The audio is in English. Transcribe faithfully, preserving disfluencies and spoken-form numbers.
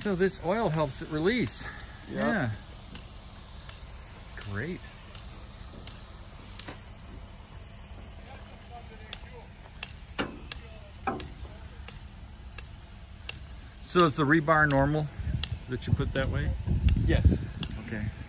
So this oil helps it release. Yep. Yeah. Great. So is the rebar normal that you put that way? Yes. Okay.